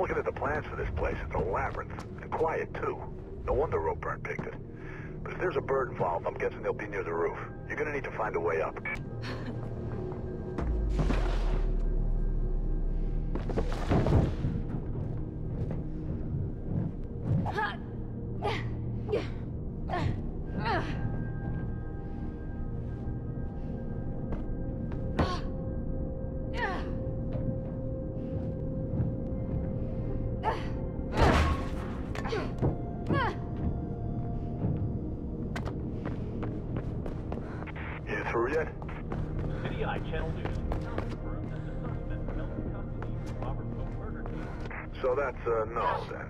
Looking at the plans for this place, it's a labyrinth. And quiet, too. No wonder Ropeburn picked it. But if there's a bird involved, I'm guessing they'll be near the roof. You're gonna need to find a way up. You through yet? City Eye Channel News confirmed that the suspect held in custody for Robert Poe murder case. So that's a no, then.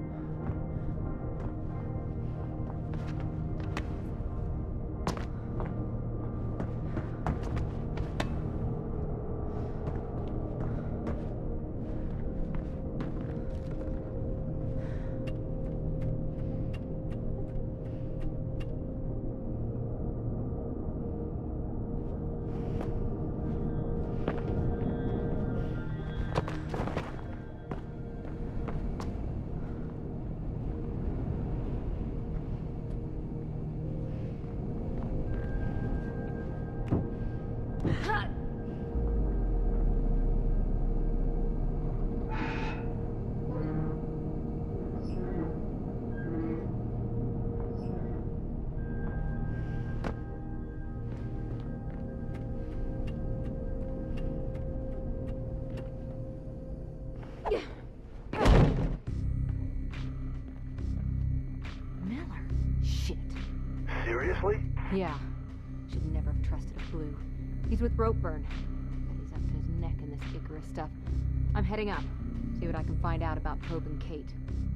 Seriously? Yeah. Should never have trusted a Blue. He's with Ropeburn. Bet he's up to his neck in this Icarus stuff. I'm heading up. See what I can find out about Pope and Kate.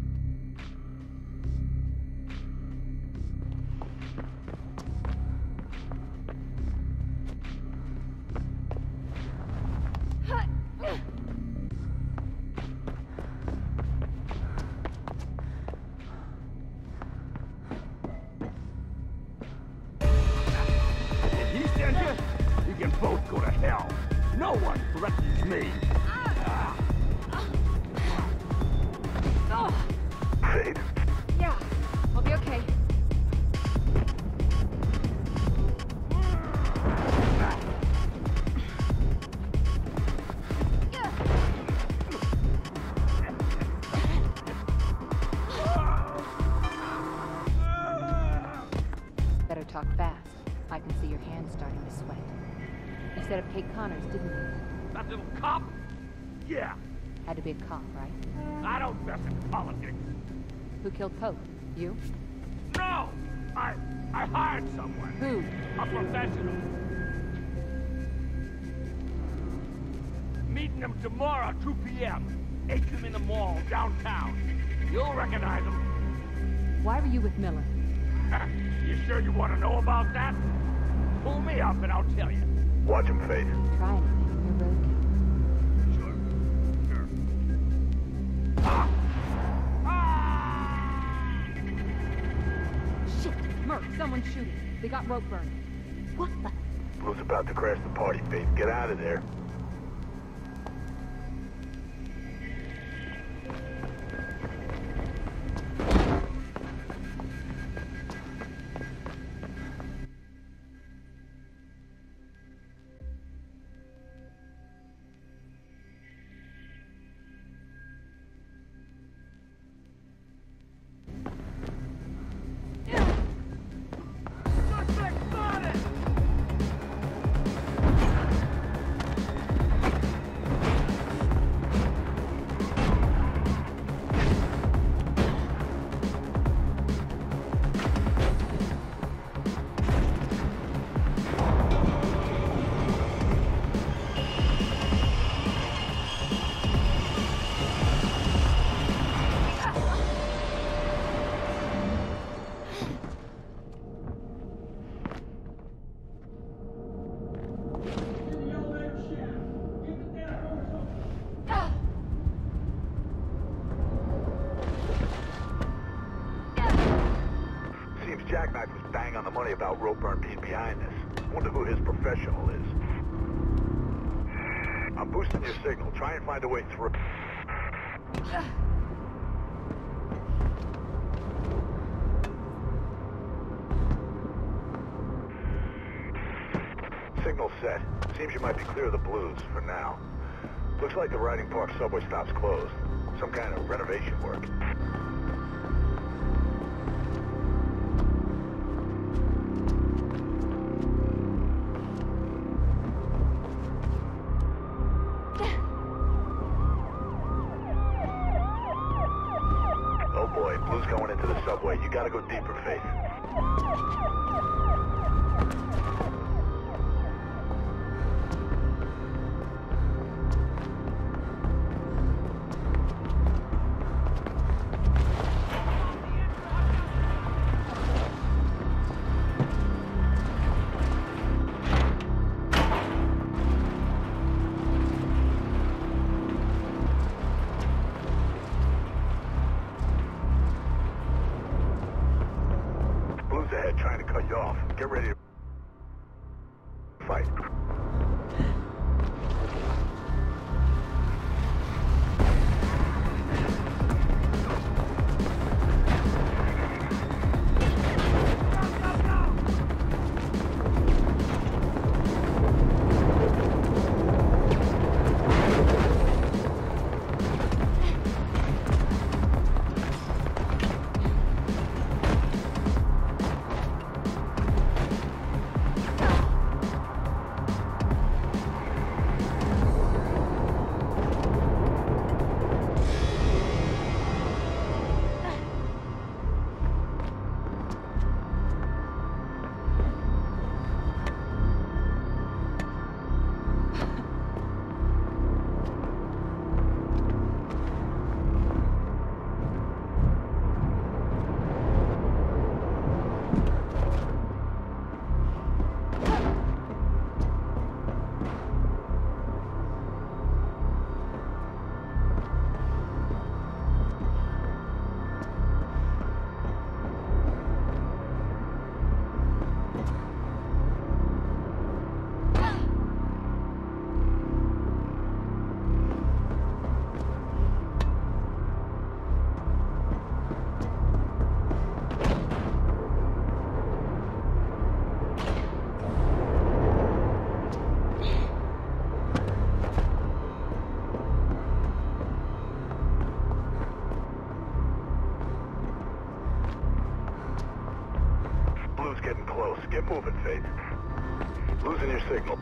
Both go to hell. No one threatens me. Faith? Yeah, I'll be okay. Better talk fast. I can see your hands starting to sweat. You set up Kate Connors, didn't you? That little cop? Yeah. Had to be a cop, right? I don't mess in politics. Who killed Pope? You? No! I hired someone. Who? A professional. Meeting him tomorrow, 2 p.m. Atrium in the mall, downtown. You'll recognize him. Why were you with Miller? You sure you want to know about that? Pull me up and I'll tell you. Watch him, Faith. Try anything. You're rogue. Sure. Shit! Merc, someone's shooting. They got Ropeburn. What the? Blue's about to crash the party, Faith. Get out of there. Jackknife was bang on the money about Ropeburn being behind this. Wonder who his professional is. I'm boosting your signal. Try and find a way through. Signal set. Seems you might be clear of the Blues for now. Looks like the Riding Park subway stop's closed. Some kind of renovation work. Oh boy, Blue's going into the subway. You gotta go deeper, Faith. Blue's ahead trying to cut you off. Get ready to fight. Blue's getting close. Get moving, Faith. Losing your signal.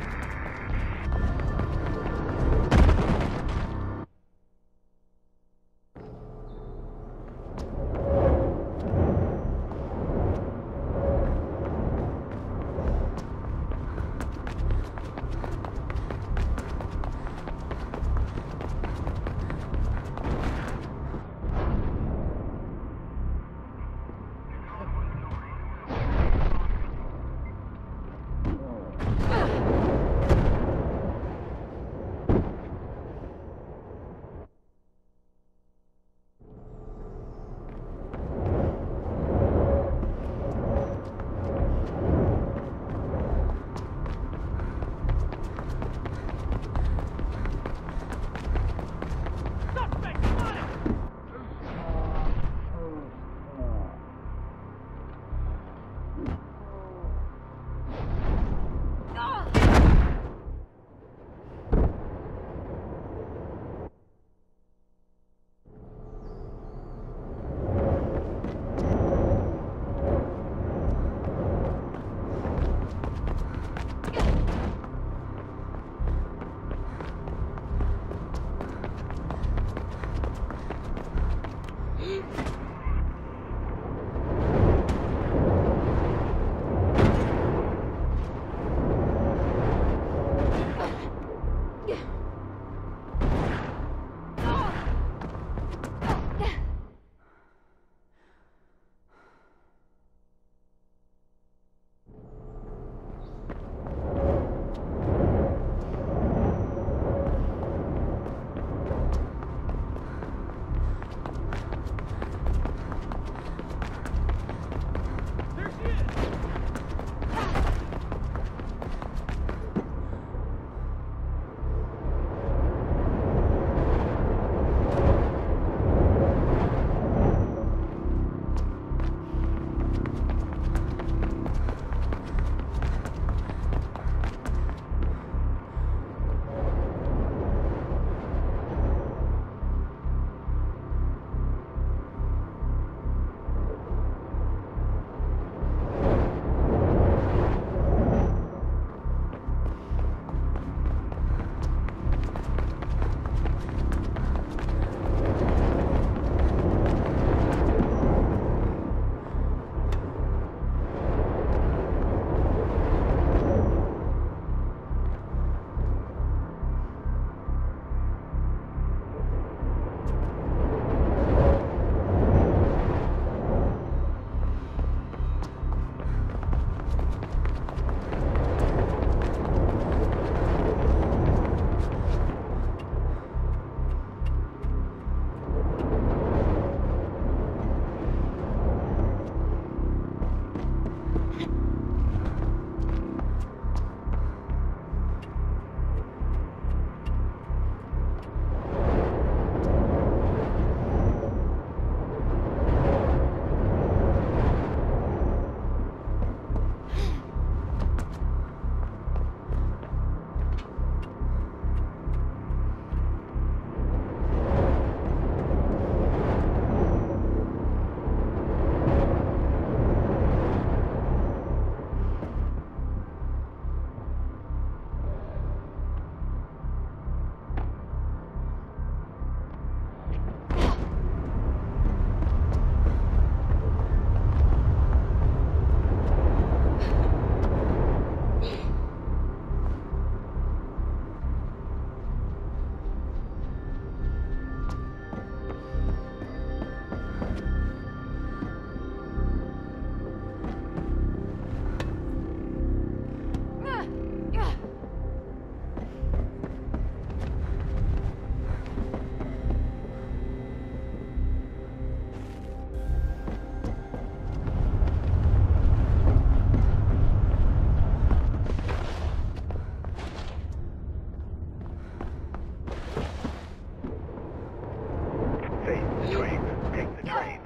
Hey, the train. Take the train.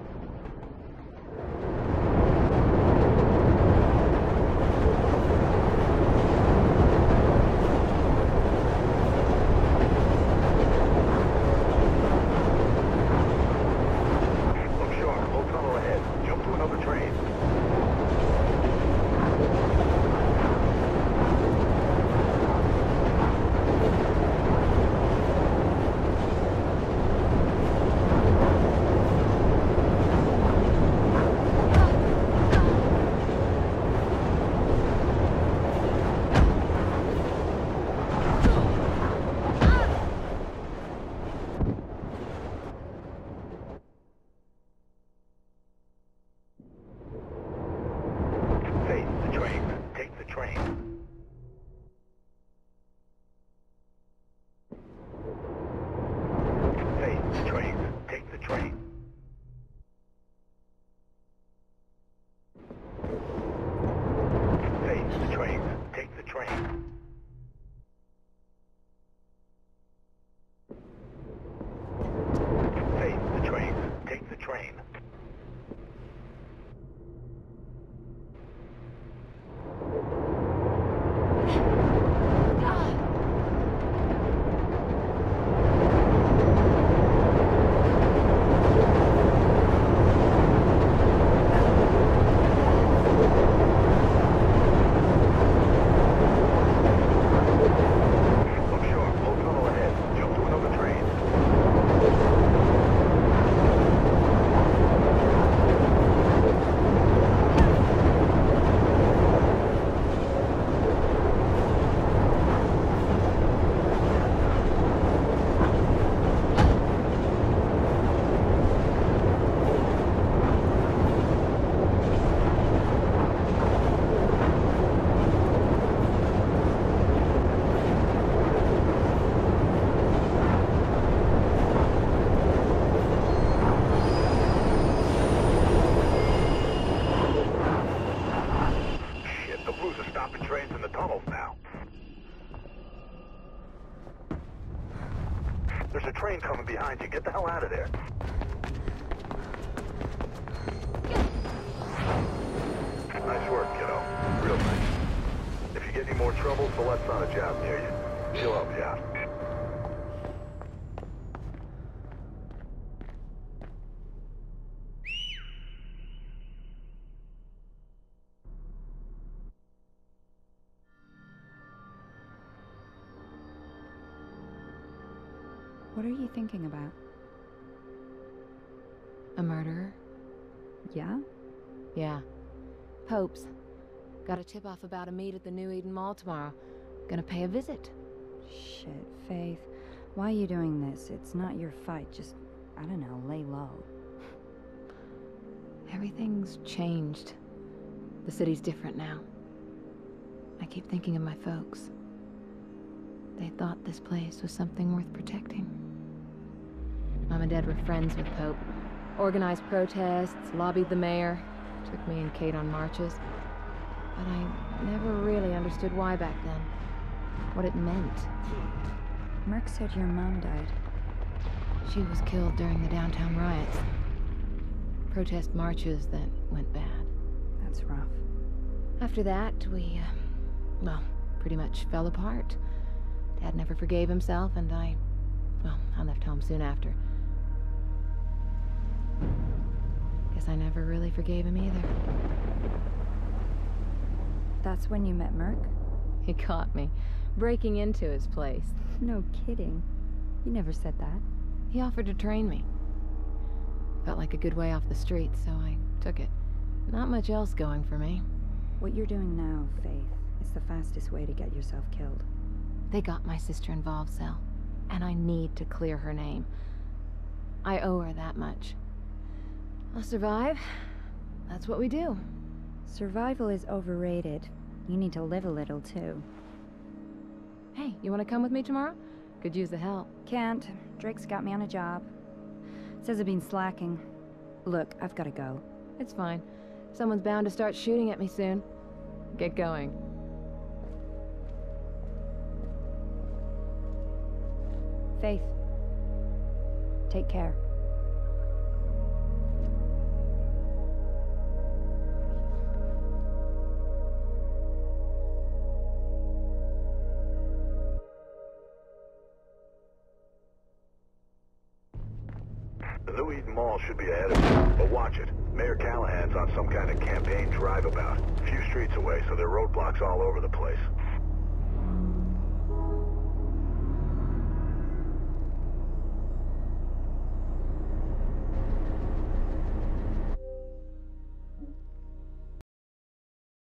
Look sharp. Low tunnel ahead. Jump to another train. Hey, the train. Take the train. Hey, the train. Take the train. Hey, the train. Take the train. Hey, the train. Take the train. Look sharp. Low tunnel ahead. Jump to another train. Shit, the Blues are stopping trains in the tunnels now. There's a train coming behind you. Get the hell out of there. Nice work, kiddo. Real nice. If you get any more trouble, Colette's on a job near you. She'll help you out. What are you thinking about? A murderer? Yeah? Yeah. Pope's. Got a tip-off about a meet at the New Eden Mall tomorrow. Gonna pay a visit. Shit, Faith. Why are you doing this? It's not your fight. Just, I don't know, lay low. Everything's changed. The city's different now. I keep thinking of my folks. They thought this place was something worth protecting. Mom and Dad were friends with Pope. Organized protests, lobbied the mayor, took me and Kate on marches. But I never really understood why back then. What it meant. Merc said your mom died. She was killed during the downtown riots. Protest marches that went bad. That's rough. After that, we, well, pretty much fell apart. Dad never forgave himself, and I left home soon after. Guess I never really forgave him either. That's when you met Merc? He caught me, breaking into his place. No kidding. You never said that. He offered to train me. Felt like a good way off the street, so I took it. Not much else going for me. What you're doing now, Faith, is the fastest way to get yourself killed. They got my sister involved, Sel, and I need to clear her name. I owe her that much. I'll survive. That's what we do. Survival is overrated. You need to live a little, too. Hey, you want to come with me tomorrow? Could use the help. Can't. Drake's got me on a job. Says I've been slacking. Look, I've gotta go. It's fine. Someone's bound to start shooting at me soon. Get going. Faith. Take care. New Eden Mall should be ahead of you, but watch it. Mayor Callahan's on some kind of campaign drive-about. A few streets away, so there are roadblocks all over the place.